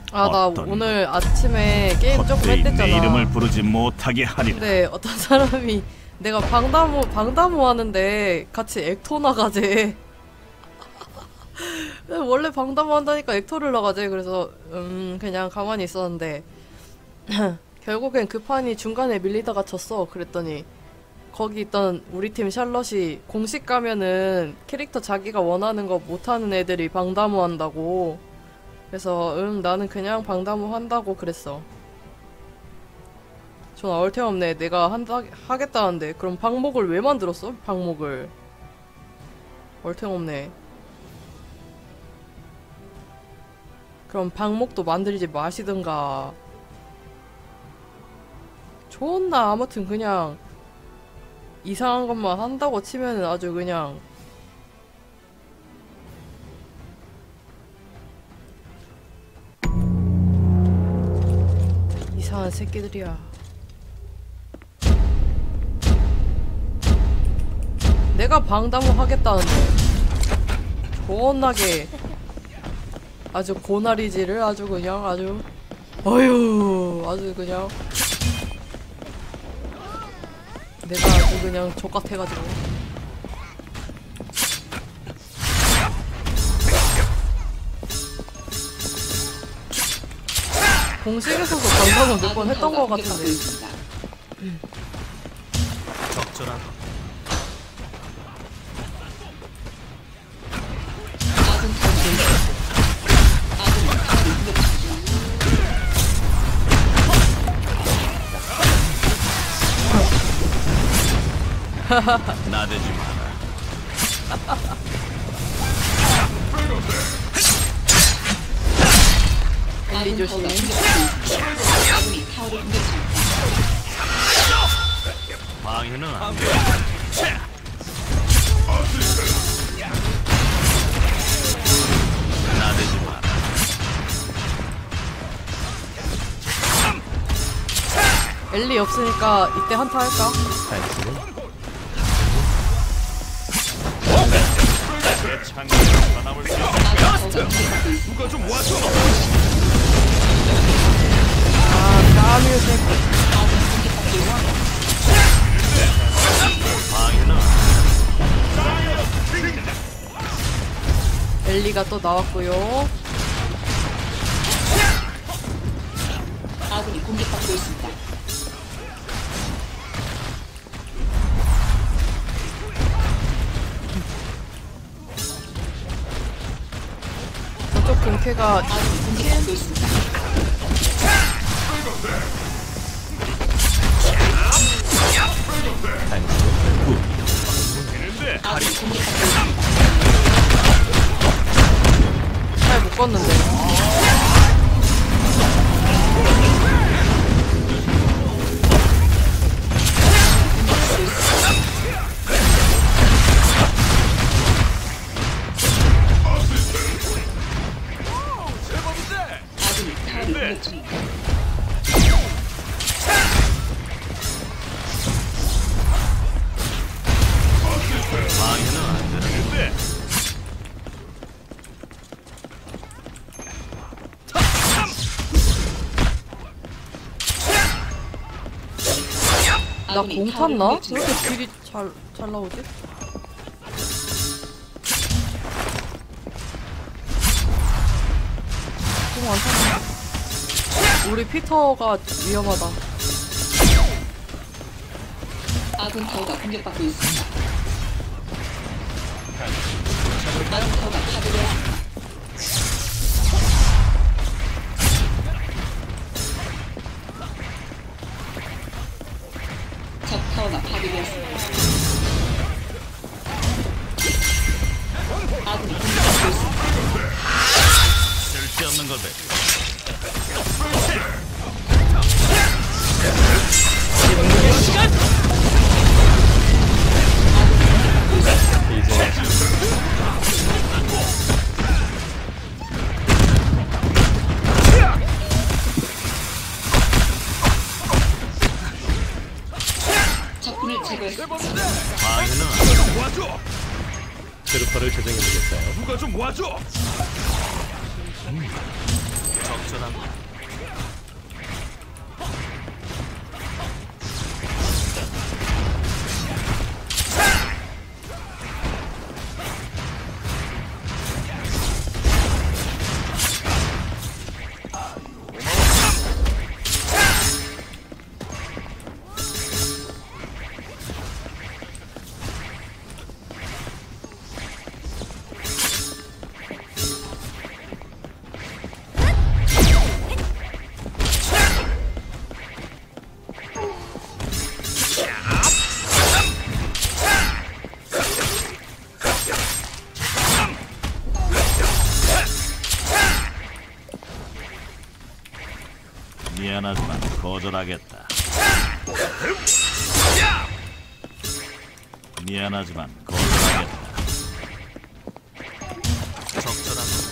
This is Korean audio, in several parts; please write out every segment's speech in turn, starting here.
아, 나 오늘 아침에 게임 조금 했댔잖아. 내 이름을 부르지 못하게 하리라. 근데 어떤 사람이 내가 방다모 하는데 같이 액토 나가재. 원래 방다모 한다니까 액토를 나가재. 그래서 그냥 가만히 있었는데 결국엔 그 판이 중간에 밀리다가 졌어. 그랬더니 거기 있던 우리 팀 샬럿이 공식 가면은 캐릭터 자기가 원하는 거 못하는 애들이 방다모 한다고. 그래서 나는 그냥 방다모 한다고 그랬어. 전 얼태없네. 내가 하겠다는데 그럼 방목을 왜 만들었어? 방목을. 얼태없네. 그럼 방목도 만들지 마시든가. 존나 아무튼 그냥 이상한 것만 한다고 치면은 아주 그냥 이상한 새끼들이야. 내가 방다모 하겠다는데 존나게 아주 고나리질을 아주 그냥 아주 어휴 아주 그냥 내가 아주 그냥 족같아가지고. 공식에서도 방송을 몇 번 했던 것 같은데. 적절한 나대지 마라. 엘리 조심. 방해는 안 돼. 나대지 마라. 엘리 없으니까 이때 한타 할까? 창문에서 나올 수 있어. 누가 좀 와줘. 아, 까뮤 새끼. 엘리가 또 나왔고요. 아군이 공격받고 있습니다. 저쪽 근캐가 아군이 공격받고 있습니다. 아군이 공격받고 있습니다. 잘 못 껐는데. 아군이 타워를 공격 중입니다. 방해는 안 되는데. 나 공 탔나? 왜 이렇게 딜이 잘 나오지? 공 안 탔나? 우리 피터가 위험하다. 아군 타워가 공격받고 있습니다. 아군 타워가 파괴되었습니다. 적 타워가 파괴되었습니다. 아군이 공격받고 있습니다. 쓸데없는 걸 배. 적군을 제거했습니다. 방해는 안 돼. 와줘. 트루퍼를 조정해보겠어요. 누가 좀 와줘. 적절합니다. 미안하지만 거절하겠다. 미안하지만 거절하겠다. 적절합니다.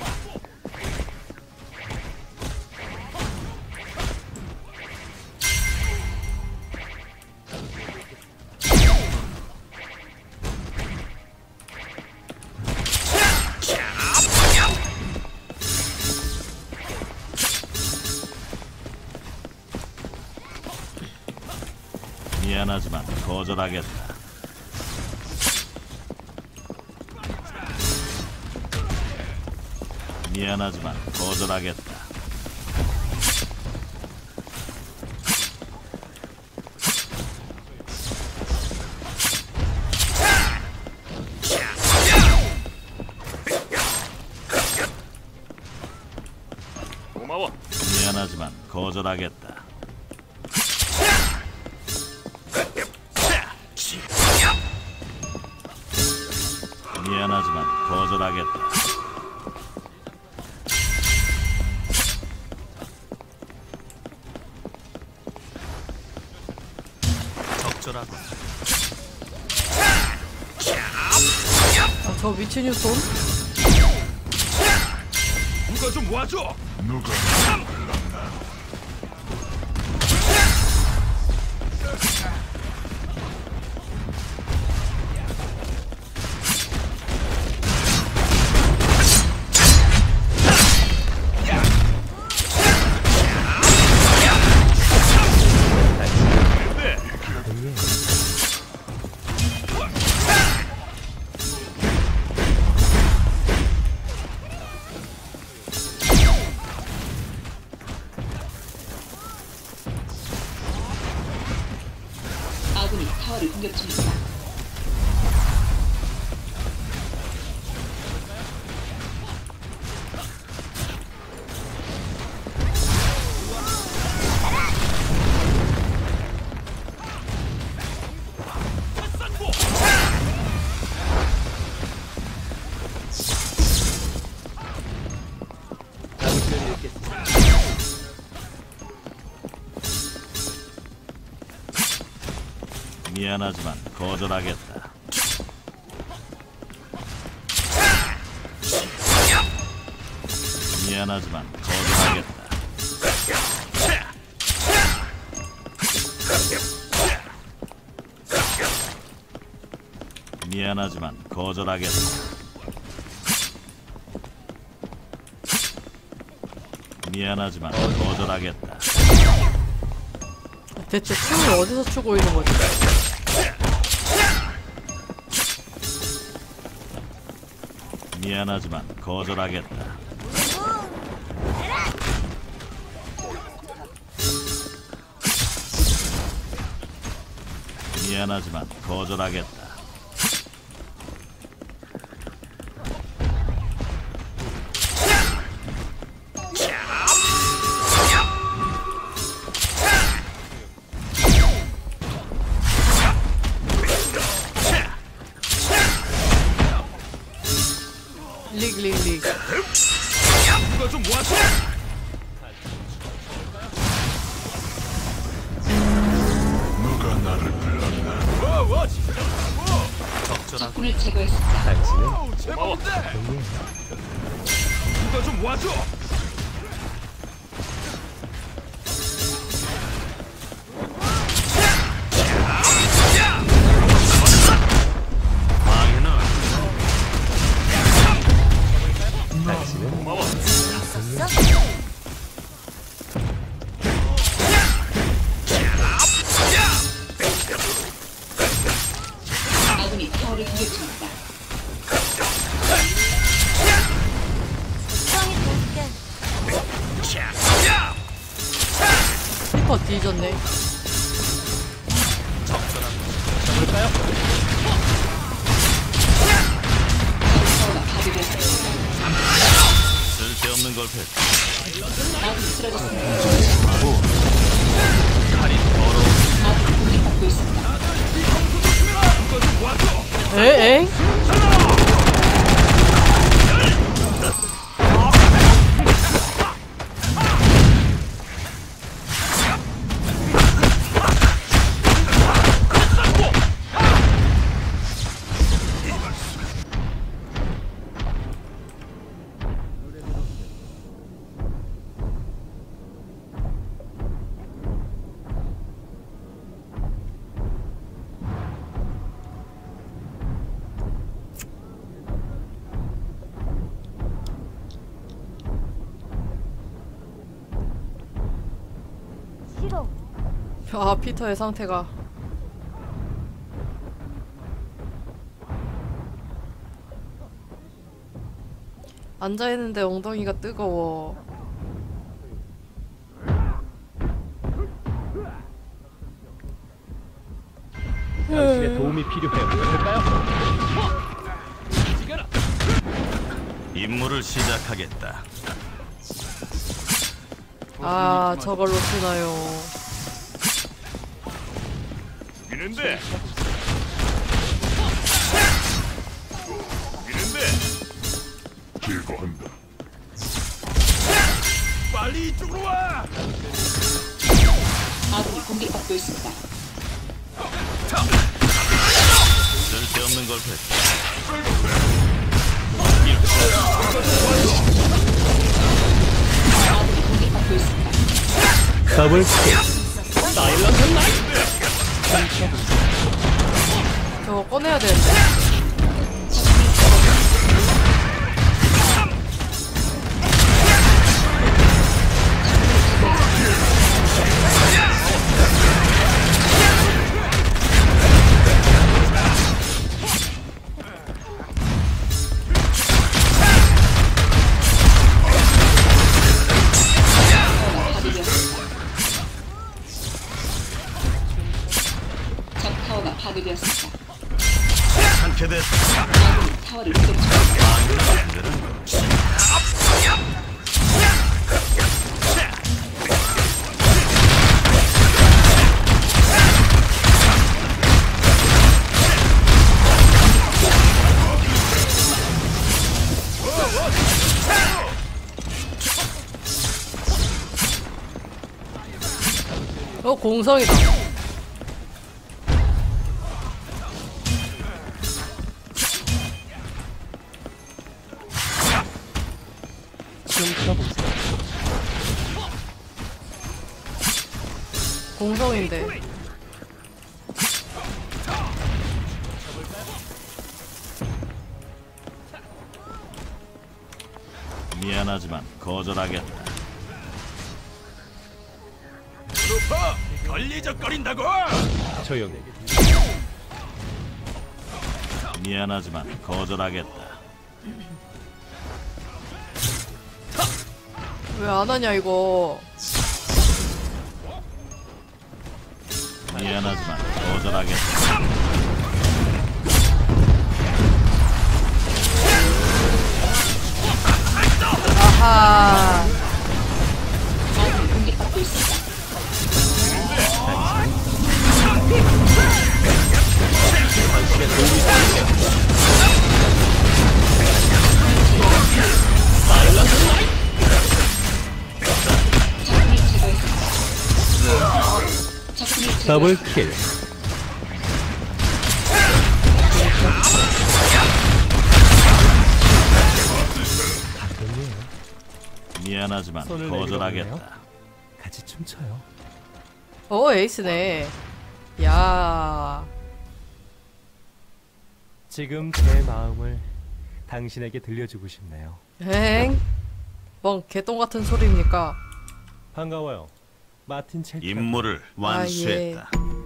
미안하지만 거절하겠다. 미안하지만 거절하겠다. 고마워. 미안하지만 거절하겠다. 미안하지만 거절하겠다. 적절하고 아, 저 미친 유손? 누가 좀 와줘. 아군이 타워를 공격 중입니다. 미안하지만 거절하겠다. 미안하지만 거절하겠다. 미안하지만 거절하겠다. 미안하지만 거절하겠다. 대체 춤을 어디서 추고 있는 거지? 미안하지만 거절하겠다. 미안하지만 거절하겠다. 릭. 누가 좀 와줘. 누가 나를 불렀나? 와 진짜. 적절하고 적군을 제거했습니다. 고마워. 누가 좀 와줘. 고마워. 컴퓨터 뒤졌네. 볼까요? 타워가 파괴되었습니다. 쓸데없는 걸 패. 아군이 쓰러졌습니다. 칼이 더러워. 아군이 공격받고 있습니다. 에엥? 아, 피터의 상태가. 앉아있는데 엉덩이가 뜨거워. 당신의 도움이 필요해요. 볼까요? 임무를 시작하겠다. 아, 저걸로 쓰나요. 죽이는데. 죽이는데. 제거한다. 빨리 이쪽으로 와. 아군이 공격받고 있습니다. 쓸데없는 걸 패. 아군이 공격받고 있습니다. 더블 킬. 사일런트 나이트. 저거 꺼내야 되는데. 적 타워가 파괴되었습니다. 않게 됐다. 아군이 타워를 공격 중입니다. 공성이다. 훔쳐보세요. 공성인데. 미안하지만 거절하겠다. 루퍼 걸리적거린다고. 조용히. 미안하지만 거절하겠다. 왜 안 하냐, 이거. 미안하지만 거절하겠다. 아하. 아군이 공격받고 있습니다. 당신의 도움이 필요해요. 사일런트 나이트. 적군이 제거했습니다. 적군이 더블 제거했습니다. 킬. 가끔이에요. 미안하지만 손을 거절하겠다. 같이 춤춰요. 오, 에이스네. 야. 지금 제 마음을 당신에게 들려주고 싶네요. 엥? 뭔 개똥 같은 소리입니까? 반가워요. 마틴 첼. 임무를 완수했다.